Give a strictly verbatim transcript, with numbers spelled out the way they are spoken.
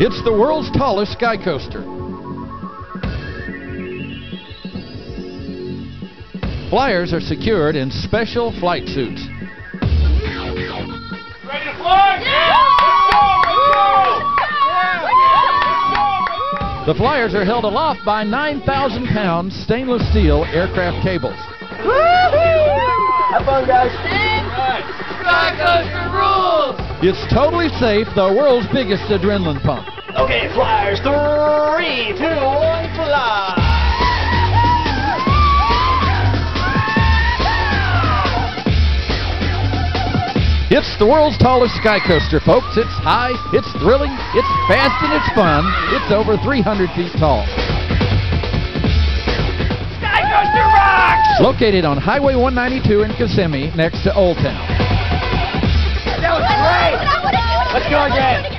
It's the world's tallest Skycoaster. Flyers are secured in special flight suits. Ready to fly? Yeah! The flyers are held aloft by nine thousand pound stainless steel aircraft cables. Have fun, guys. Skycoaster rules! It's totally safe, the world's biggest adrenaline pump. Okay, flyers, three, two, one, fly! It's the world's tallest Skycoaster, folks. It's high, it's thrilling, it's fast, and it's fun. It's over three hundred feet tall. Skycoaster rocks! Located on Highway one ninety-two in Kissimmee, next to Old Town. That was great! Let's go again.